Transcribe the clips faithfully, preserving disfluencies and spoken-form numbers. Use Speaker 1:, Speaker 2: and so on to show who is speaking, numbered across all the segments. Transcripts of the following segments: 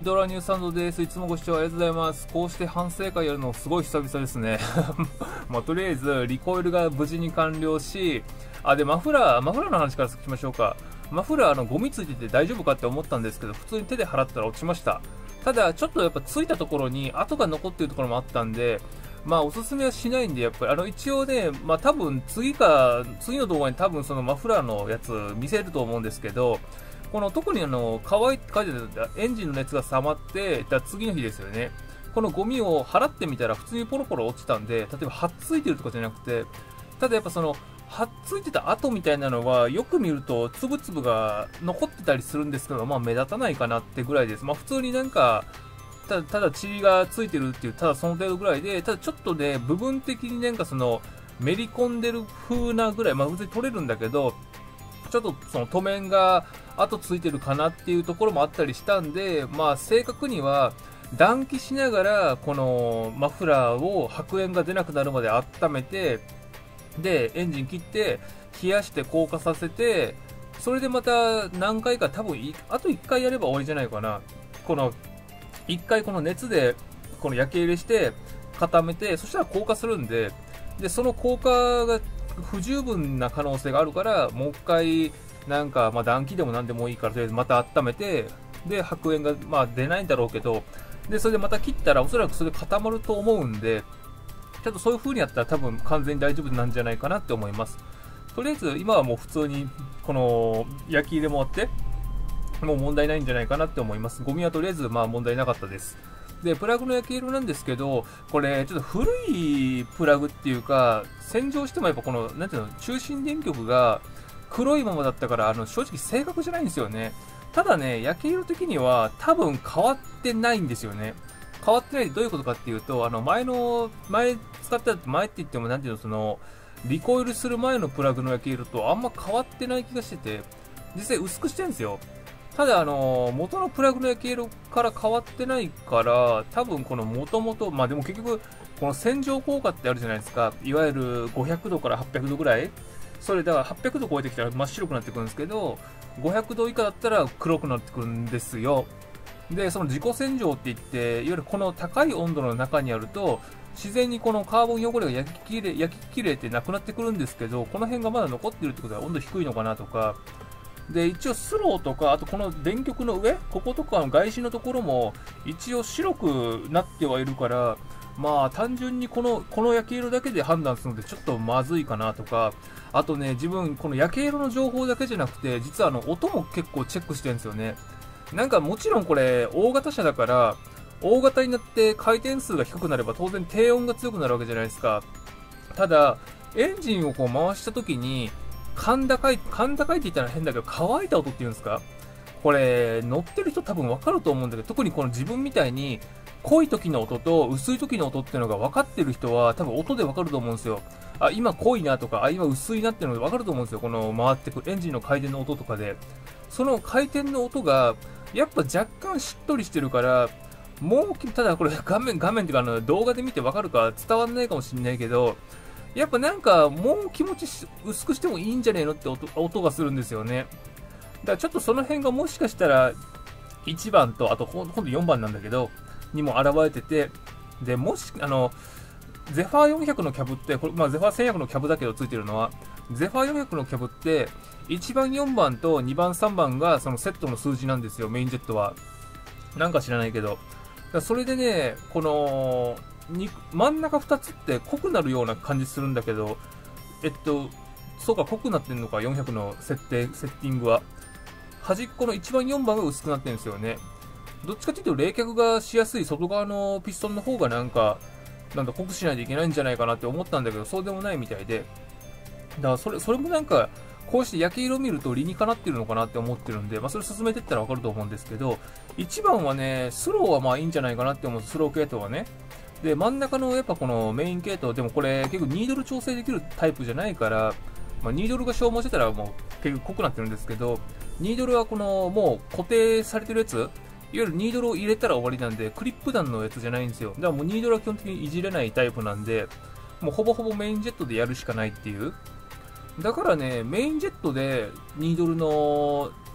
Speaker 1: ドラニューサンドです。いつもご視聴ありがとうございます。こうして反省会やるのすごい久々ですね。まあ、とりあえず、リコイルが無事に完了し、あ、で、マフラー、マフラーの話から聞きましょうか。マフラー、あの、ゴミついてて大丈夫かって思ったんですけど、普通に手で払ったら落ちました。ただ、ちょっとやっぱついたところに跡が残っているところもあったんで、まあ、おすすめはしないんで、やっぱり、あの、一応ね、まあ、多分、次か、次の動画に多分そのマフラーのやつ見せると思うんですけど、この特にあの乾い乾いてたエンジンの熱が冷まってた次の日ですよね。このゴミを払ってみたら普通にポロポロ落ちたんで、例えばはっついてるとかじゃなくて、ただやっぱそのはっついてた跡みたいなのはよく見るとつぶつぶが残ってたりするんですけど、まあ目立たないかなってぐらいです。まあ普通になんかただただ塵がついてるっていうただその程度ぐらいで、ただちょっとね部分的になんかそのめり込んでる風なぐらい、まあ普通に取れるんだけど、ちょっとその塗面が跡ついてるかなっていうところもあったりしたんで、まあ正確には暖気しながらこのマフラーを白煙が出なくなるまで温めて、でエンジン切って冷やして硬化させて、それでまた何回か多分あといっかいやれば終わりじゃないかな。このいっかいこの熱でこの焼き入れして固めて、そしたら硬化するんで、でその硬化が不十分な可能性があるから、もう一回なんか、まあ、暖気でも何でもいいから、とりあえずまた温めて、で白煙が、まあ、出ないんだろうけど、でそれでまた切ったらおそらくそれで固まると思うんで、ちょっとそういう風にやったら多分完全に大丈夫なんじゃないかなって思います。とりあえず今はもう普通にこの焼き入れもあってもう問題ないんじゃないかなって思います。ゴミはとりあえずまあ問題なかったです。で、プラグの焼き色なんですけど、これ、ちょっと古いプラグっていうか、洗浄してもやっぱこの、なんていうの、中心電極が黒いままだったから、あの、正直正確じゃないんですよね。ただね、焼き色的には多分変わってないんですよね。変わってないってどういうことかっていうと、あの、前の、前使ってた、前って言っても、なんていうの、その、リコイルする前のプラグの焼き色とあんま変わってない気がしてて、実際薄くしてるんですよ。ただ、あの、元のプラグの焼き色から変わってないから、多分この元々、まあでも結局、この洗浄効果ってあるじゃないですか。いわゆるごひゃくどからはっぴゃくどぐらい。それだからはっぴゃくど超えてきたら真っ白くなってくるんですけど、ごひゃくど以下だったら黒くなってくるんですよ。で、その自己洗浄って言って、いわゆるこの高い温度の中にあると、自然にこのカーボン汚れが焼き切れ、焼き切れてなくなってくるんですけど、この辺がまだ残ってるってことは温度低いのかなとか、で一応スローとか、あとこの電極の上、こことかの外芯のところも一応白くなってはいるから、まあ単純にこのこの焼き色だけで判断するのでちょっとまずいかなとか、あとね、自分この焼き色の情報だけじゃなくて、実はあの音も結構チェックしてるんですよね。なんかもちろんこれ大型車だから、大型になって回転数が低くなれば当然低音が強くなるわけじゃないですか。ただエンジンをこう回した時に甲高い、甲高いって言ったら変だけど、乾いた音って言うんですか？これ、乗ってる人多分わかると思うんだけど、特にこの自分みたいに、濃い時の音と薄い時の音っていうのが分かってる人は、多分音でわかると思うんですよ。あ、今濃いなとか、あ、今薄いなっていうのがわかると思うんですよ。この回ってくるエンジンの回転の音とかで。その回転の音が、やっぱ若干しっとりしてるから、もう、ただこれ画面、画面っていうかあの動画で見てわかるか伝わんないかもしんないけど、やっぱなんかもう気持ち薄くしてもいいんじゃねえのって 音, 音がするんですよね。だからちょっとその辺がもしかしたらいちばんとあと今度よんばんなんだけどにも現れてて、でもしあのゼファーよんひゃくのキャブってこれ、まあ、ゼファーせんひゃくのキャブだけどついてるのはゼファーよんひゃくのキャブっていちばんよんばんとにばんさんばんがそのセットの数字なんですよ。メインジェットはなんか知らないけど、だからそれでね、このに真ん中ふたつって濃くなるような感じするんだけど、えっとそうか濃くなってんのか。よんひゃくの設定セッティングは端っこのいちばんよんばんが薄くなってるんですよね。どっちかというと冷却がしやすい外側のピストンの方がなんかなんだ濃くしないといけないんじゃないかなって思ったんだけど、そうでもないみたいで、だからそれそれもなんかこうして焼き色を見ると理にかなってるのかなって思ってるんで、まあ、それ進めていったら分かると思うんですけど、いちばんはねスローはまあいいんじゃないかなって思う。スロー系統はね。で真ん中のやっぱこのメイン系統でもこれ結構ニードル調整できるタイプじゃないから、まあ、ニードルが消耗してたらもう結構濃くなってるんですけど、ニードルはこのもう固定されてるやつ、いわゆるニードルを入れたら終わりなんでクリップ弾のやつじゃないんですよ。だからもうニードルは基本的にいじれないタイプなんで、もうほぼほぼメインジェットでやるしかないっていう。だからねメインジェットでニードルの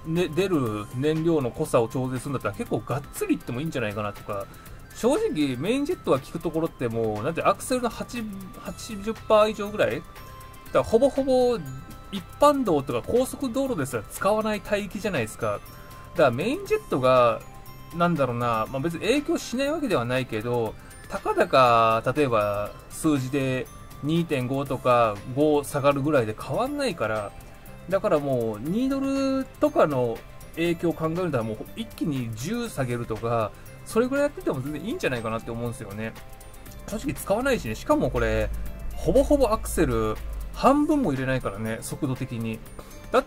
Speaker 1: ね、出る燃料の濃さを調整するんだったら結構がっつりいってもいいんじゃないかなとか、正直メインジェットが効くところってもう、なんてアクセルのはちじゅっパーセント以上ぐらいだからほぼほぼ一般道とか高速道路ですら使わない帯域じゃないですか。だからメインジェットが、なんだろうな、まあ、別に影響しないわけではないけど、たかだか、例えば数字で にてんご とかご下がるぐらいで変わんないから、だからもうにドルとかの影響を考えるんだらもう一気にじゅう下げるとか、それぐらいやってても全然いいんじゃないかなって思うんですよね。正直使わないしね、しかもこれ、ほぼほぼアクセル半分も入れないからね、速度的に。だって、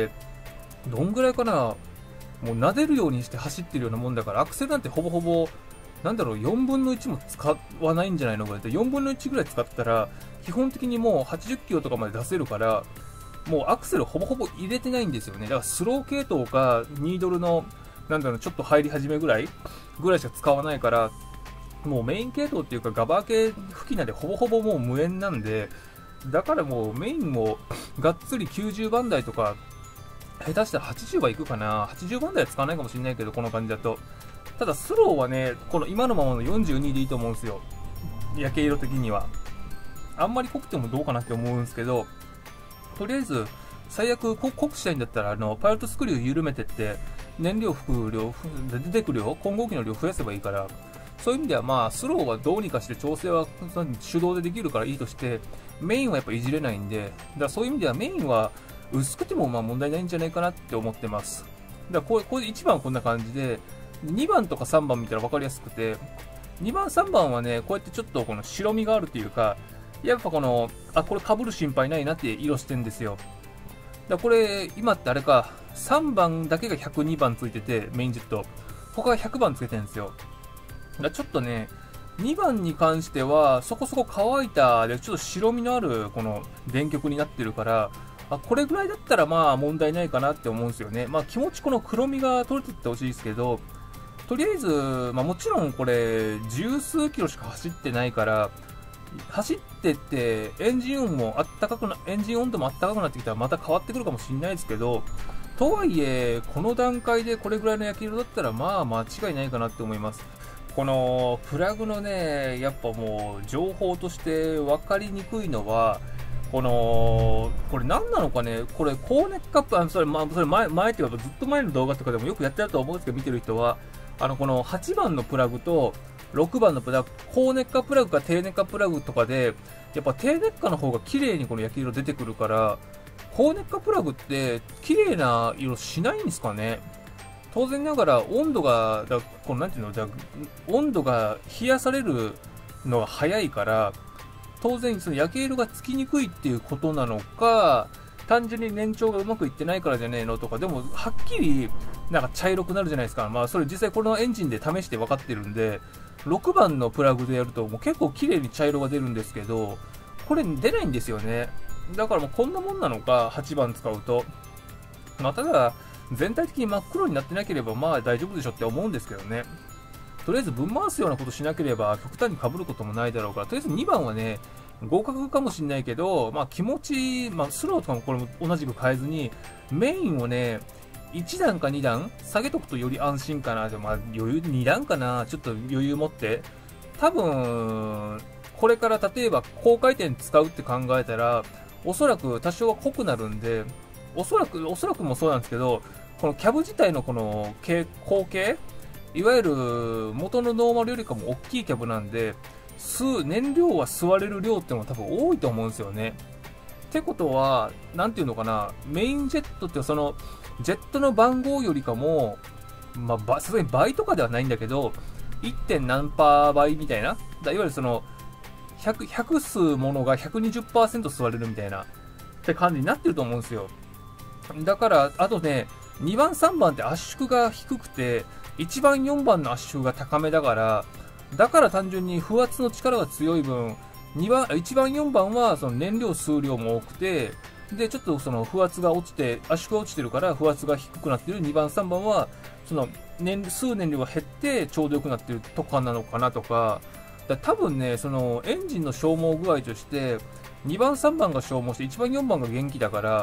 Speaker 1: どんぐらいかな、もう撫でるようにして走ってるようなもんだから、アクセルなんてほぼほぼ、なんだろう、よんぶんのいちも使わないんじゃないのぐらいで、よんぶんのいちぐらい使ったら、基本的にもうはちじゅっキロとかまで出せるから、もうアクセルほぼほぼ入れてないんですよね。だからスロー系統かにドルの、なんだろう、ちょっと入り始めぐらいぐらいしか使わないから、もうメイン系統っていうかガバー系付近なんでほぼほぼもう無縁なんで、だからもうメインもがっつりきゅうじゅうばん台とか、下手したらはちじゅうはいくかな。はちじゅうばん台は使わないかもしれないけど、この感じだと。ただスローはね、この今のままのよんじゅうにでいいと思うんですよ。焼け色的には。あんまり濃くてもどうかなって思うんですけど、とりあえず、最悪濃くしたいんだったら、あの、パイロットスクリュー緩めてって、燃料吹く量、出てくる量、混合機の量増やせばいいから、そういう意味ではまあ、スローはどうにかして調整は手動でできるからいいとして、メインはやっぱいじれないんで、だからそういう意味ではメインは薄くてもまあ問題ないんじゃないかなって思ってます。だからこれ、これいちばんはこんな感じで、にばんとかさんばん見たら分かりやすくて、にばん、さんばんはね、こうやってちょっとこの白みがあるというか、やっぱこの、あ、これ被る心配ないなって色してんですよ。だこれ、今ってあれか、さんばんだけがひゃくにばんついてて、メインジェット。他がひゃくばんつけてるんですよ。だちょっとね、にばんに関しては、そこそこ乾いたで、ちょっと白みのある、この電極になってるから、あ、これぐらいだったらまあ問題ないかなって思うんですよね。まあ気持ちこの黒みが取れてってほしいですけど、とりあえず、まあもちろんこれ、十数キロしか走ってないから、走ってってエンジン音もあったかくな、エンジン温度もあったかくなってきたらまた変わってくるかもしれないですけど、とはいえ、この段階でこれぐらいの焼き色だったらまあ間違いないかなって思います。このプラグのね、やっぱもう情報として分かりにくいのは、この、これ何なのかね、これ高熱カップ、あの、それ、まあ、それ前、前っていうかずっと前の動画とかでもよくやってると思うんですけど、見てる人は、あの、このはちばんのプラグと、ろくばんのプラグ、高熱化プラグか低熱化プラグとかで、やっぱ低熱化の方が綺麗にこの焼き色出てくるから、高熱化プラグって綺麗な色しないんですかね。当然ながら温度が、だこのなんていうの、じゃ温度が冷やされるのが早いから、当然その焼け色がつきにくいっていうことなのか、単純に燃焼がうまくいってないからじゃねえのとか、でもはっきりなんか茶色くなるじゃないですか。まあそれ実際このエンジンで試して分かってるんで、ろくばんのプラグでやるともう結構綺麗に茶色が出るんですけど、これ出ないんですよね。だからもうこんなもんなのか、はちばん使うと。まあただ、全体的に真っ黒になってなければまあ大丈夫でしょって思うんですけどね。とりあえず分回すようなことしなければ極端に被ることもないだろうから、とりあえずにばんはね、合格かもしれないけど、まあ気持ち、まあスローとかもこれも同じく変えずに、メインをね、いちだんかにだん下げとくとより安心かな。でもまあ余裕、にだんかな。ちょっと余裕持って。多分、これから例えば高回転使うって考えたら、おそらく多少は濃くなるんで、おそらく、おそらくもそうなんですけど、このキャブ自体のこの口径、いわゆる元のノーマルよりかも大きいキャブなんで、吸う、燃料は吸われる量っていうのが多分多いと思うんですよね。ってことは、なんていうのかな、メインジェットってその、ジェットの番号よりかも、まあ、さすがに倍とかではないんだけど、いってん何パー倍みたいな、だいわゆるその、100、ひゃく吸うものが ひゃくにじゅっパーセント 吸われるみたいな、って感じになってると思うんですよ。だから、あとね、にばん、さんばんって圧縮が低くて、いちばん、よんばんの圧縮が高めだから、だから単純に風圧の力が強い分、にばん、いちばん、よんばんはその燃料数量も多くて、で、ちょっとその風圧が落ちて、圧縮が落ちてるから風圧が低くなってるにばん、さんばんは、その燃、数燃料が減ってちょうど良くなってるとかなのかなとか、だ多分ね、そのエンジンの消耗具合として、にばん、さんばんが消耗していちばん、よんばんが元気だから、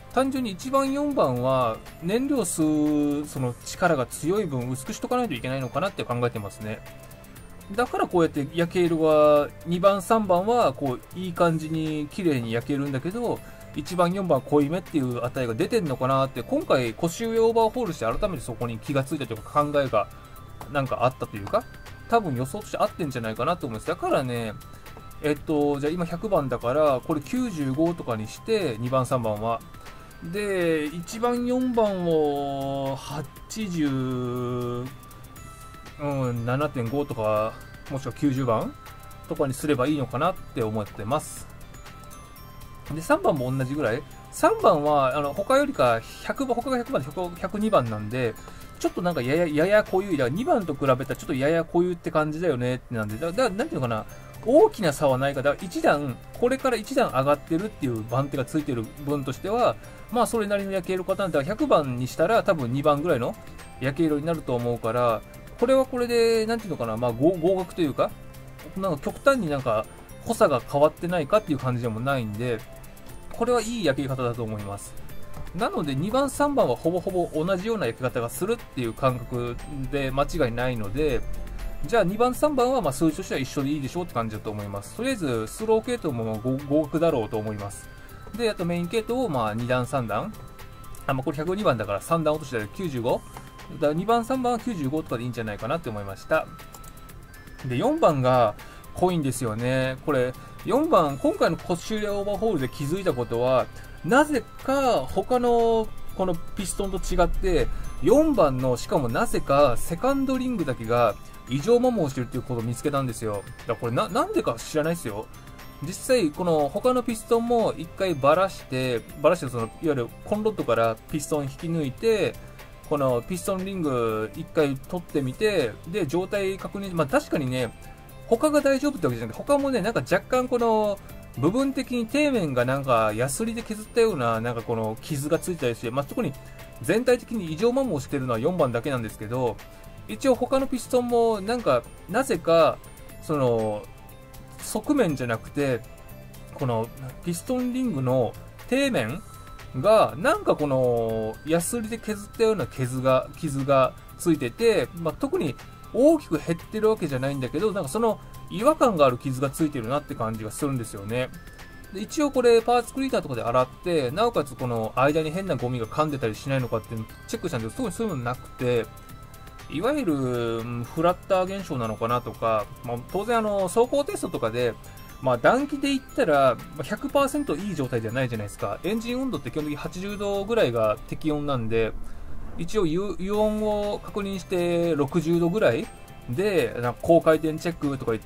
Speaker 1: 単純にいちばんよんばんは燃料吸うその力が強い分薄くしとかないといけないのかなって考えてますね。だからこうやって焼け色はにばんさんばんはこういい感じに綺麗に焼けるんだけど、いちばんよんばんは濃いめっていう値が出てんのかなって、今回腰上オーバーホールして改めてそこに気がついたというか考えがなんかあったというか、多分予想として合ってんじゃないかなと思います。だからね、えっとじゃあ今ひゃくばんだからこれきゅうじゅうごとかにしてにばんさんばんはでいちばんよんばんをはちじゅうななてんごとかもしくはきゅうじゅうばんとかにすればいいのかなって思ってます。でさんばんも同じぐらい。さんばんはあの他よりかひゃくばん、他がひゃくばんでひゃくにばんなんで、ちょっとなんかやややや濃ゆい。だからにばんと比べたらちょっとやや濃ゆって感じだよねってなんで、だだなんていうのかな、大きな差はないから、いち段、これからいち段上がってるっていう番手がついてる分としては、まあそれなりの焼け色パターンだからひゃくばんにしたら多分にばんぐらいの焼け色になると思うから、これはこれで、なんていうのかな、まあ合合格というか、なんか極端になんか濃さが変わってないかっていう感じでもないんで、これはいい焼け方だと思います。なのでにばんさんばんはほぼほぼ同じような焼け方がするっていう感覚で間違いないので、じゃあにばんさんばんはまあ数字としては一緒でいいでしょうって感じだと思います。とりあえずスロー系統も合格だろうと思います。で、あとメイン系統をまあに段さん段、あ、まあこれひゃくにばんだからさん段落としたらきゅうじゅうご、だからにばんさんばんはきゅうじゅうごとかでいいんじゃないかなって思いました。でよんばんが濃いんですよね。これよんばん、今回のコシュレオーバーホールで気づいたことは、なぜか他のこのピストンと違ってよんばんの、しかもなぜかセカンドリングだけが異常摩耗してるっていうことを見つけたんですよ。だからこれ な, なんでか知らないですよ。実際この他のピストンも一回バラしてバラしてそのいわゆるコンロッドからピストン引き抜いて、このピストンリング一回取ってみて、で状態確認、まあ確かにね他が大丈夫ってわけじゃなくて、他もねなんか若干この部分的に底面がなんかヤスリで削ったようななんかこの傷がついたりして、まあ、特に全体的に異常摩耗してるのはよんばんだけなんですけど、一応他のピストンもなんかなぜかその側面じゃなくてこのピストンリングの底面がなんかこのヤスリで削ったような傷が傷がついてて、まあ、特に大きく減ってるわけじゃないんだけど、なんかその違和感がある傷がついてるなって感じがするんですよね。で一応これパーツクリーナーとかで洗って、なおかつこの間に変なゴミが噛んでたりしないのかっていうのをチェックしたんですけど、特にそういうのなくて、いわゆるフラッター現象なのかなとか、まあ、当然あの走行テストとかで、まあ、暖気で言ったら ひゃくパーセント いい状態じゃないじゃないですか。エンジン温度って基本的にはちじゅうどぐらいが適温なんで、一応油温を確認してろくじゅうどぐらいで、なんか高回転チェックとか言って、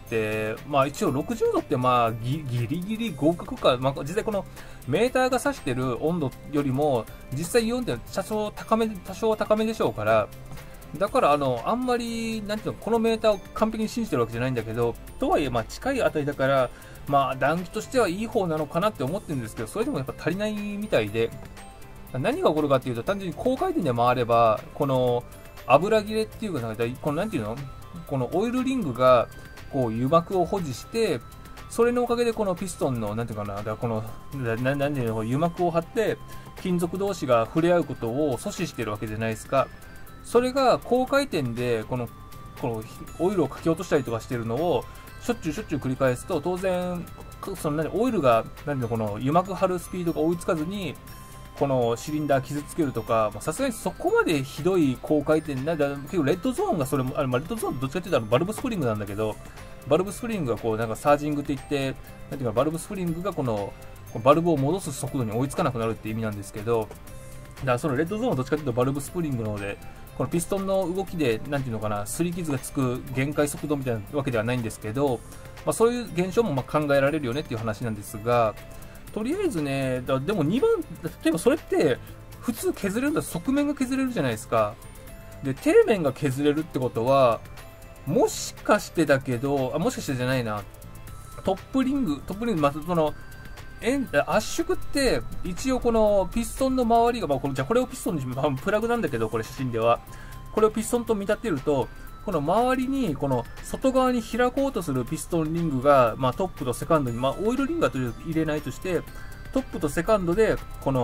Speaker 1: まあ一応ろくじゅうどってまあギギリギリ合格か、まあ実際このメーターが指してる温度よりも、実際油温って多少高め、多少高めでしょうから、だからあの、あんまり、なんていうの、このメーターを完璧に信じてるわけじゃないんだけど、とはいえまあ近いあたりだから、まあ暖気としてはいい方なのかなって思ってるんですけど、それでもやっぱ足りないみたいで、何が起こるかっていうと、単純に高回転で回れば、この油切れっていうか、このなんていうの、このオイルリングがこう油膜を保持して、それのおかげでこのピストンのなんていうかな、だからこのななんていうの、油膜を張って金属同士が触れ合うことを阻止してるわけじゃないですか。それが高回転でこのこのオイルをかき落としたりとかしてるのをしょっちゅうしょっちゅう繰り返すと、当然そのオイルがなんていうの、この油膜張るスピードが追いつかずにこのシリンダー傷つけるとか、さすがにそこまでひどい高回転な、だ結構レッドゾーンがそれも、あれまあレッドゾーンどっちかっていうとバルブスプリングなんだけど、バルブスプリングがこうなんかサージングって言って、なんていうかバルブスプリングがこのバルブを戻す速度に追いつかなくなるって意味なんですけど、だからそのレッドゾーンはどっちかっていうとバルブスプリングの方で、このピストンの動きでなんていうのかな、擦り傷がつく限界速度みたいなわけではないんですけど、まあ、そういう現象もまあ考えられるよねっていう話なんですが、とりあえずね、だでもにばん、例えばそれって普通削れるんだと側面が削れるじゃないですか。で、底面が削れるってことは、もしかしてだけど、あ、もしかしてじゃないな、トップリング、トップリング、まあ、その、圧縮って一応このピストンの周りが、まあ、これじゃあこれをピストンに、まあ、プラグなんだけど、これ写真ではこれをピストンと見立てると、この周りにこの外側に開こうとするピストンリングが、まあ、トップとセカンドに、まあ、オイルリングはとりあえず入れないとして、トップとセカンドでこの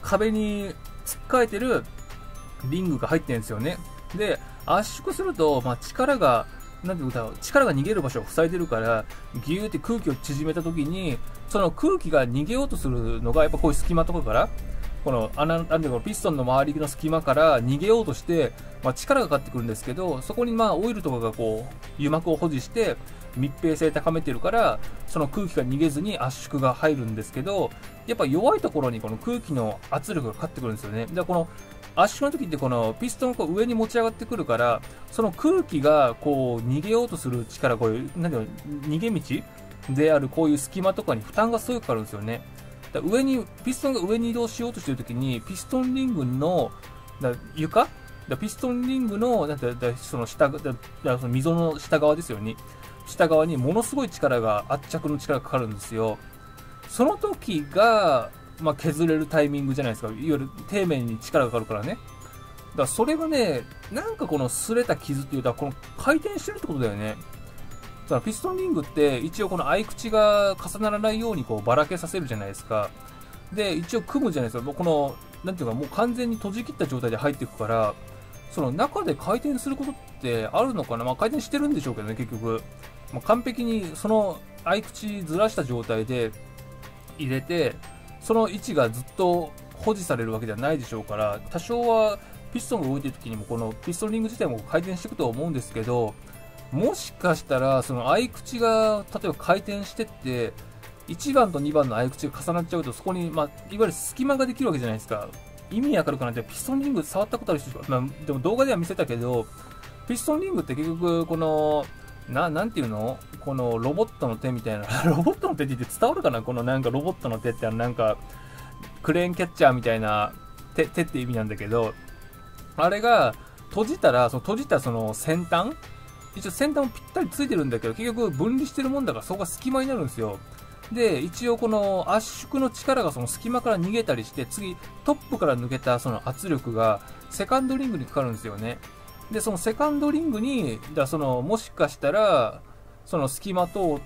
Speaker 1: 壁に突っかえてるリングが入ってるんですよね。で、圧縮すると、まあ、力が、なんていうか、力が逃げる場所を塞いでるから、ギューって空気を縮めたときに、その空気が逃げようとするのが、やっぱこういう隙間とかから、この穴、なんていうか、ピストンの周りの隙間から逃げようとして、まあ、力がかかってくるんですけど、そこにまあ、オイルとかがこう、油膜を保持して、密閉性高めてるから、その空気が逃げずに圧縮が入るんですけど、やっぱ弱いところにこの空気の圧力がかかってくるんですよね。で、この圧縮の時ってこのピストンがこう上に持ち上がってくるから、その空気がこう逃げようとする力、こういう、なんていうの、逃げ道であるこういう隙間とかに負担がすごくかかるんですよね。だ上に、ピストンが上に移動しようとしている時に、ピストンリングの、だ床だピストンリングの、なんてだその下、だだその溝の下側ですよね。下側にものすごい力が、圧着の力がかかるんですよ。その時が、まあ、削れるタイミングじゃないですか。いわゆる底面に力がかかるからね。だからそれがね、なんかこの擦れた傷っていうと、この回転してるってことだよね。だからピストンリングって一応この合い口が重ならないようにこうばらけさせるじゃないですか。で、一応組むじゃないですか。もうこの、なんていうかもう完全に閉じ切った状態で入っていくから、その中で回転することってあるのかな。まあ回転してるんでしょうけどね、結局。まあ、完璧にその合い口ずらした状態で入れて、その位置がずっと保持されるわけではないでしょうから、多少はピストンが動いている時にもこのピストンリング自体も回転していくとは思うんですけど、もしかしたらその合い口が例えば回転してっていちばんとにばんの合い口が重なっちゃうと、そこに、まあ、いわゆる隙間ができるわけじゃないですか。意味わかるかなって、ピストンリング触ったことある人、まあ、でも動画では見せたけど、ピストンリングって結局このな、なんていうのこのロボットの手みたいなロボットの手って言って伝わるかな、このなんかロボットの手ってなんかクレーンキャッチャーみたいな 手, 手って意味なんだけど、あれが閉じたら、その閉じたその先端、一応先端もぴったりついてるんだけど、結局分離してるもんだからそこが隙間になるんですよ。で、一応この圧縮の力がその隙間から逃げたりして、次トップから抜けたその圧力がセカンドリングにかかるんですよね。で、そのセカンドリングに、だそのもしかしたら、その隙間通って、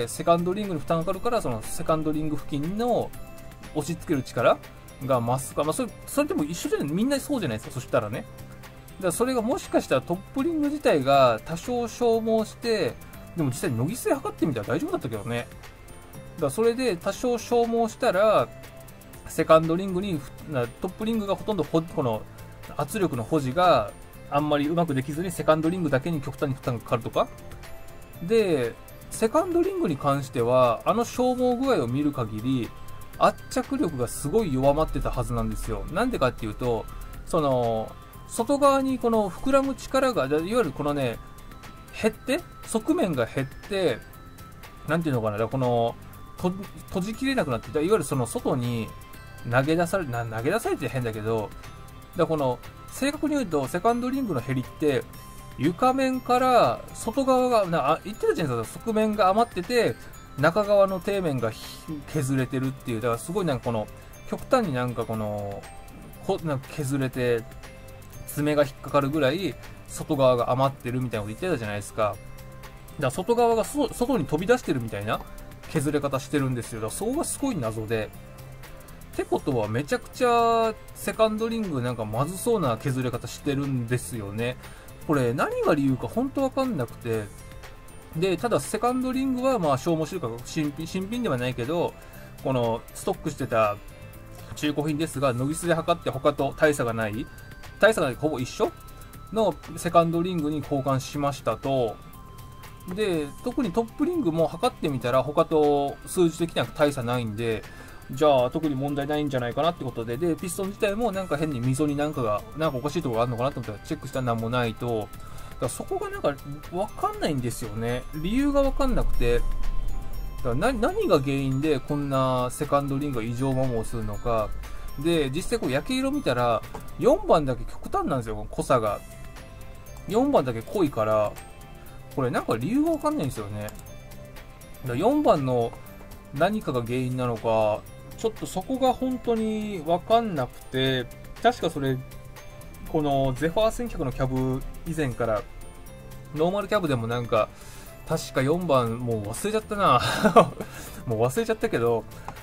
Speaker 1: セカンドリングに負担がかかるから、そのセカンドリング付近の押し付ける力が増すか、まあそれ、それでも一緒じゃない、みんなそうじゃないですか、そしたらね。だからそれがもしかしたらトップリング自体が多少消耗して、でも実際に乃木性測ってみたら大丈夫だったけどね。だからそれで多少消耗したら、セカンドリングに、トップリングがほとんどこの圧力の保持が、あんまりうまくできずにセカンドリングだけに極端に負担がかかるとか。で、セカンドリングに関しては、あの消耗具合を見る限り、圧着力がすごい弱まってたはずなんですよ。なんでかっていうと、その、外側にこの膨らむ力が、いわゆるこのね、減って、側面が減って、なんていうのかな、この、と閉じきれなくなって、いわゆるその外に投げ出され、な投げ出されて変だけど、だこの、正確に言うと、セカンドリングの減りって、床面から外側が、なあ言ってたじゃないですか、側面が余ってて、中側の底面が削れてるっていう、だからすごいなんかこの、極端になんかこの、こなんか削れて、爪が引っかかるぐらい、外側が余ってるみたいなこと言ってたじゃないですか。だから外側がそ外に飛び出してるみたいな削れ方してるんですよ。だからそこがすごい謎で。ってことはめちゃくちゃセカンドリングなんかまずそうな削れ方してるんですよね。これ何が理由か本当わかんなくて。で、ただセカンドリングはまあ消耗してるから新品、新品ではないけど、このストックしてた中古品ですが、ノギスで測って他と大差がない、大差がないほぼ一緒のセカンドリングに交換しましたと。で、特にトップリングも測ってみたら他と数字的には大差ないんで、じゃあ特に問題ないんじゃないかなってことで、で、ピストン自体もなんか変に溝になんかが、なんかおかしいところがあるのかなと思ったらチェックしたらなんもないと、だからそこがなんかわかんないんですよね。理由がわかんなくて、だから何何が原因でこんなセカンドリングが異常摩耗するのか。で、実際こう焼け色見たら、よんばんだけ極端なんですよ、濃さが。よんばんだけ濃いから、これなんか理由がわかんないんですよね。だからよんばんの何かが原因なのか、ちょっとそこが本当にわかんなくて、確かそれ、このゼファーせんきゅうひゃくのキャブ以前から、ノーマルキャブでもなんか、確かよんばん、もう忘れちゃったな。もう忘れちゃったけど、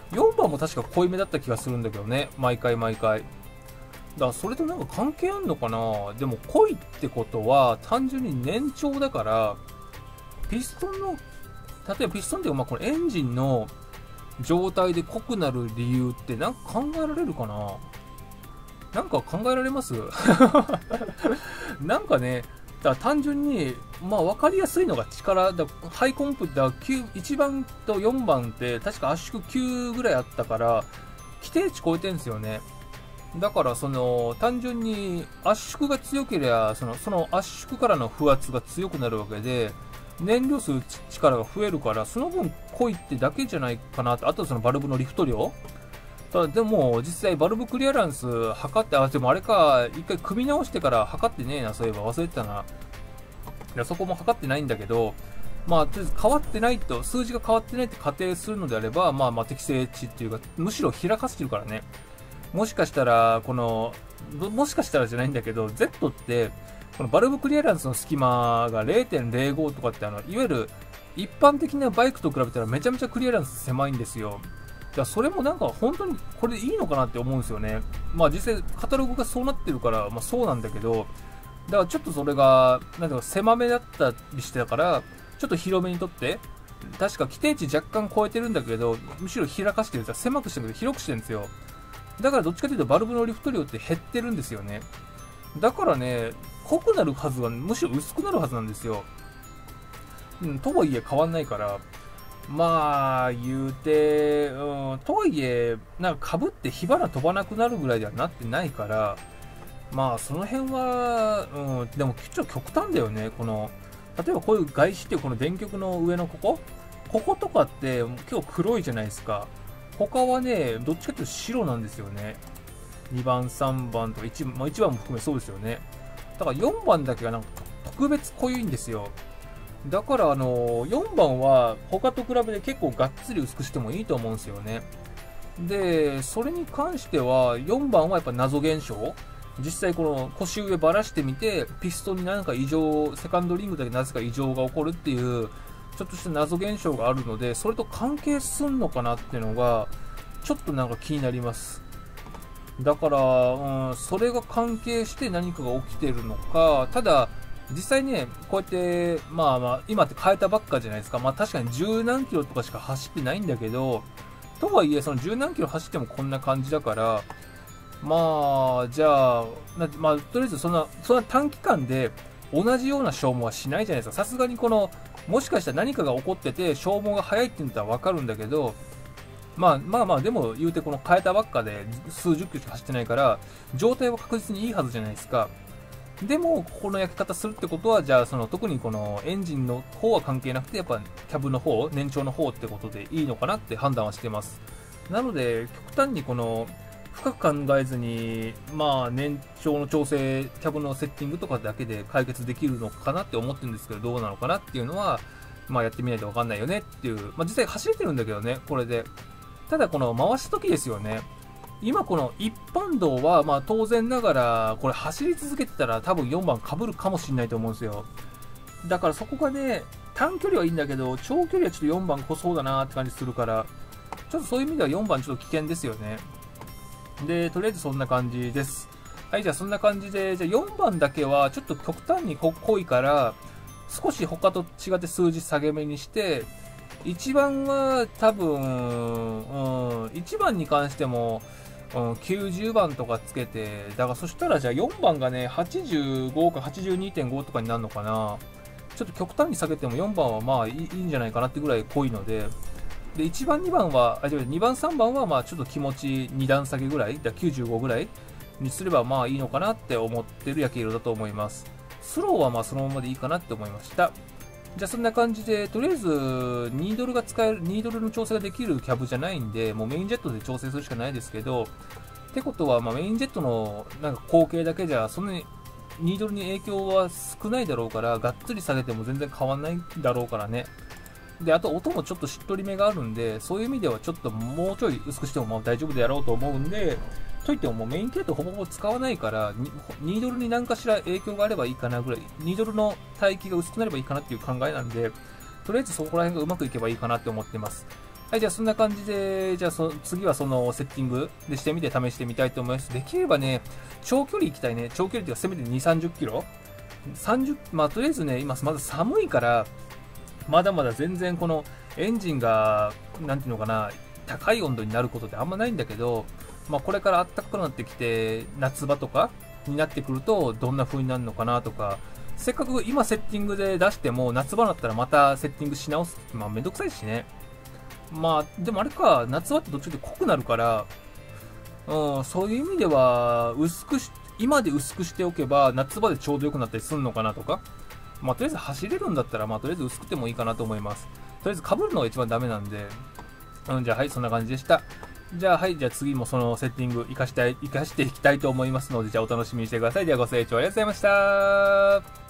Speaker 1: よんばんも確か濃いめだった気がするんだけどね、毎回毎回。だからそれとなんか関係あんのかな。でも濃いってことは単純に燃長だから、ピストンの、例えばピストンっていうか、まあこのエンジンの状態で濃くなる理由ってなんか考えられるかな。なんか考えられますなんかね、だから単純に、まあ分かりやすいのが力、だハイコンプだいちばんとよんばんって確か圧縮きゅうぐらいあったから、規定値超えてるんですよね。だからその単純に圧縮が強ければそのその圧縮からの負圧が強くなるわけで、燃料吸う力が増えるから、その分濃いってだけじゃないかなと。あとそのバルブのリフト量。ただでも実際バルブクリアランス測って、あ、でもあれか、一回組み直してから測ってねえな、そういえば忘れてたな。いや、そこも測ってないんだけど、まあ、とりあえず変わってないと、数字が変わってないって仮定するのであれば、まあまあ適正値っていうか、むしろ開かせてるからね。もしかしたら、この、もしかしたらじゃないんだけど、Z って、このバルブクリアランスの隙間が れいてんれいご とかって、あの、いわゆる一般的なバイクと比べたらめちゃめちゃクリアランス狭いんですよ。だそれもなんか本当にこれでいいのかなって思うんですよね。まあ実際カタログがそうなってるから、まあそうなんだけど、だからちょっとそれが、なんか狭めだったりしてたから、ちょっと広めにとって、確か規定値若干超えてるんだけど、むしろ開かしてるんですよ。狭くしてるけど広くしてるんですよ。だからどっちかというとバルブのリフト量って減ってるんですよね。だからね、濃くなるはずがむしろ薄くなるはずなんですよ。うん、とはいえ変わんないから、まあ、言うて、うん、とはいえ、なんか被って火花飛ばなくなるぐらいではなってないから、まあ、その辺は、うん、でも、ちょっと極端だよね。この、例えばこういう外資ってこの電極の上のこここことかって結構黒いじゃないですか。他はね、どっちかっていうと白なんですよね。にばん、さんばんとかいちばん、まあ、いちばんも含めそうですよね。だからよんばんだけがなんか特別濃いんですよ。だからあのよんばんは他と比べて結構がっつり薄くしてもいいと思うんですよね。で、それに関してはよんばんはやっぱ謎現象。実際この腰上ばらしてみて、ピストンに何か異常、セカンドリングだけなぜか異常が起こるっていう、ちょっとした謎現象があるので、それと関係すんのかなっていうのが、ちょっとなんか気になります。だから、うん、それが関係して何かが起きてるのか、ただ、実際ね、こうやって、まあまあ、今って変えたばっかじゃないですか。まあ確かに十何キロとかしか走ってないんだけど、とはいえ、その十何キロ走ってもこんな感じだから、まあ、じゃあ、なまあ、とりあえずそんな、そんな短期間で同じような消耗はしないじゃないですか。さすがにこの、もしかしたら何かが起こってて消耗が早いって言ったらわかるんだけど、まあまあまあ、でも言うてこの変えたばっかで数十キロしか走ってないから、状態は確実にいいはずじゃないですか。でも、この焼き方するってことは、じゃあ、その、特にこのエンジンの方は関係なくて、やっぱ、キャブの方、燃長の方ってことでいいのかなって判断はしてます。なので、極端にこの、深く考えずに、まあ、燃長の調整、キャブのセッティングとかだけで解決できるのかなって思ってるんですけど、どうなのかなっていうのは、まあ、やってみないとわかんないよねっていう、まあ、実際走れてるんだけどね、これで。ただ、この回すときですよね。今この一般道は、まあ当然ながら、これ走り続けてたら多分よんばん被るかもしれないと思うんですよ。だからそこがね、短距離はいいんだけど、長距離はちょっとよんばん濃そうだなって感じするから、ちょっとそういう意味ではよんばんちょっと危険ですよね。で、とりあえずそんな感じです。はい、じゃあそんな感じで、じゃあよんばんだけはちょっと極端に濃いから、少し他と違って数字下げ目にして、いちばんは多分、うん、いちばんに関しても、うん、きゅうじゅうばんとかつけて、だからそしたらじゃあよんばんがね、はちじゅうごか はちじゅうにてんご とかになるのかな。ちょっと極端に下げてもよんばんはまあいい、いいんじゃないかなってぐらい濃いので、で、いちばん、にばんは、あ、じゃあにばん、さんばんはまあちょっと気持ちに段下げぐらい、だきゅうじゅうごぐらいにすればまあいいのかなって思ってる焼き色だと思います。スローはまあそのままでいいかなって思いました。じゃあそんな感じで、とりあえずにドルが使える、にドルの調整ができるキャブじゃないんで、もうメインジェットで調整するしかないですけど、ってことは、まあメインジェットのなんか後継だけじゃ、そんなににドルに影響は少ないだろうから、がっつり下げても全然変わんないだろうからね。で、あと音もちょっとしっとりめがあるんで、そういう意味ではちょっともうちょい薄くしてもまあ大丈夫でやろうと思うんで、といってももうメイン系統ほぼほぼ使わないから、にドルに何かしら影響があればいいかなぐらい、にドルの帯域が薄くなればいいかなっていう考えなんで、とりあえずそこら辺がうまくいけばいいかなって思ってます。 はい、じゃあそんな感じで、じゃあそ次はそのセッティングでしてみて試してみたいと思います。できればね、長距離行きたいね。長距離っていうかせめてに、さんじゅっキロ ?さんじゅう、まあとりあえずね、今まだ寒いから、まだまだ全然このエンジンが、なんていうのかな、高い温度になることってあんまないんだけど、まあこれから暖かくなってきて、夏場とかになってくると、どんな風になるのかなとか、せっかく今セッティングで出しても、夏場だったらまたセッティングし直す。まあめんどくさいしね。まあ、でもあれか、夏場って途中で濃くなるから、うん、そういう意味では、薄くし、今で薄くしておけば、夏場でちょうど良くなったりするのかなとか。まあ、とりあえず走れるんだったら、まあ、とりあえず薄くてもいいかなと思います。とりあえず被るのが一番ダメなんで、うん、じゃあはい、そんな感じでした。じゃあはい、じゃあ次もそのセッティング活かしたい、活かしていきたいと思いますので、じゃあお楽しみにしてください。ではご清聴ありがとうございました。